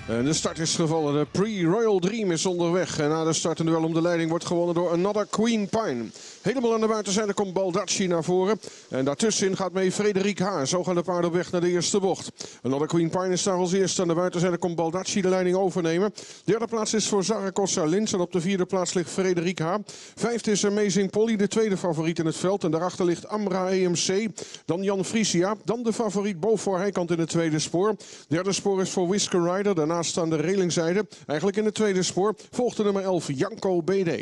En de start is gevallen. De Pre-Royal Dream is onderweg. En na de start een duel om de leiding wordt gewonnen door Another Queen Pine. Helemaal aan de buitenzijde komt Baldacci naar voren. En daartussenin gaat mee Frederik H. Zo gaan de paarden op weg naar de eerste bocht. Another Queen Pine is daar als eerste. Aan de buitenzijde komt Baldacci de leiding overnemen. Derde plaats is voor Zaragoza Lins. En op de vierde plaats ligt Frederik H. Vijfde is Amazing Polly, de tweede favoriet in het veld. En daarachter ligt Amra EMC. Dan Jan Frisia. Dan de favoriet Beaufort Heikant in het tweede spoor. Derde spoor is voor Whisker Rider. Daarnaast staan de relingzijde. Eigenlijk in het tweede spoor volgt de nummer 11 Janko BD.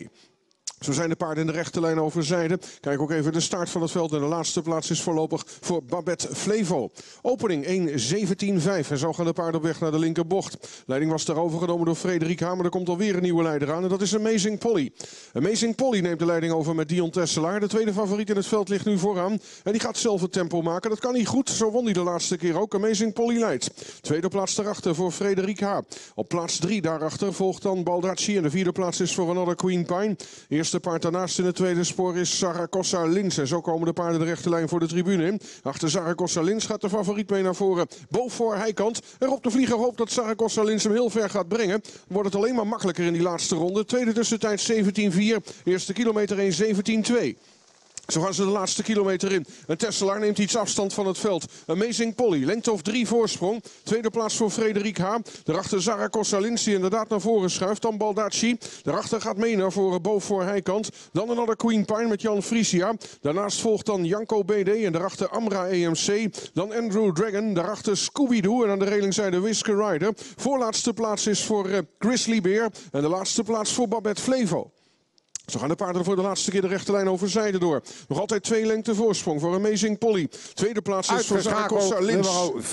Zo zijn de paarden in de rechte lijn over zijde. Kijk ook even de start van het veld. En de laatste plaats is voorlopig voor Babette Flevo. Opening 1.17.5. En zo gaan de paarden op weg naar de linkerbocht. Leiding was daar overgenomen door Frederik H. Maar er komt alweer een nieuwe leider aan. En dat is Amazing Polly. Amazing Polly neemt de leiding over met Dion Tesselaar. De tweede favoriet in het veld ligt nu vooraan. En die gaat zelf het tempo maken. Dat kan niet goed. Zo won hij de laatste keer ook. Amazing Polly leidt. Tweede plaats daarachter voor Frederik H. Op plaats 3 daarachter volgt dan Baldacci. En de vierde plaats is voor Another Queen Pine. Eerste paard daarnaast in het tweede spoor is Zaragoza Lins. En zo komen de paarden de rechte lijn voor de tribune in. Achter Zaragoza Lins gaat de favoriet mee naar voren. Beaufort Heikant. En Rob de Vlieger hoopt dat Zaragoza Lins hem heel ver gaat brengen. Wordt het alleen maar makkelijker in die laatste ronde. Tweede tussentijd 17.4. Eerste kilometer 1.17.2. Zo gaan ze de laatste kilometer in. En Tesselaar neemt iets afstand van het veld. Amazing Polly, lengte of 3 voorsprong. Tweede plaats voor Frederik H. Daarachter Zaragoza Lins die inderdaad naar voren schuift. Dan Baldacci. Daarachter gaat mee naar voren Beaufort Heikant. Dan Another Queen Pine met Jan Frisia. Daarnaast volgt dan Janko BD. En daarachter Amra EMC. Dan Andrew Dragon. Daarachter Scooby-Doo. En aan de relingzijde Whisker Rider. Voorlaatste plaats is voor Grizzly Bear. En de laatste plaats voor Babette Flevo. Zo gaan de paarden voor de laatste keer de rechte lijn over zijde door. Nog altijd 2 lengte voorsprong voor Amazing Polly. Tweede plaats is voor Zaragoza Lins.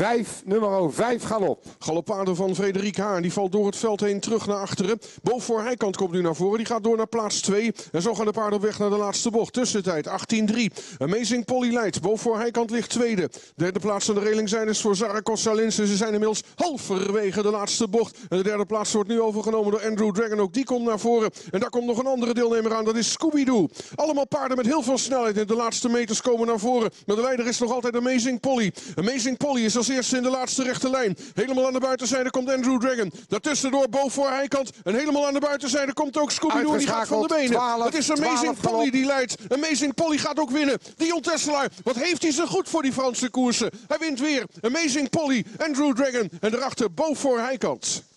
Nummer 5 galop. Galopade van Frederik H. En die valt door het veld heen terug naar achteren. Beaufort Heikant komt nu naar voren. Die gaat door naar plaats 2. En zo gaan de paarden op weg naar de laatste bocht. Tussentijd 18.3. Amazing Polly leidt. Beaufort Heikant ligt tweede. Derde plaats aan de relingzijde is voor Zaragoza Lins. En ze zijn inmiddels halverwege de laatste bocht. En de derde plaats wordt nu overgenomen door Andrew Dragon. Ook die komt naar voren. En daar komt nog een andere deelnemer aan, dat is Scooby-Doo. Allemaal paarden met heel veel snelheid in de laatste meters komen naar voren. Maar de leider is nog altijd Amazing Polly. Amazing Polly is als eerste in de laatste rechte lijn. Helemaal aan de buitenzijde komt Andrew Dragon. Daartussendoor Beaufort Heikant. En helemaal aan de buitenzijde komt ook Scooby-Doo. En die gaat van de benen. Het is Amazing Polly die leidt. Amazing Polly gaat ook winnen. Dion Tesselaar, wat heeft hij zo goed voor die Franse koersen. Hij wint weer. Amazing Polly, Andrew Dragon en daarachter Beaufort Heikant.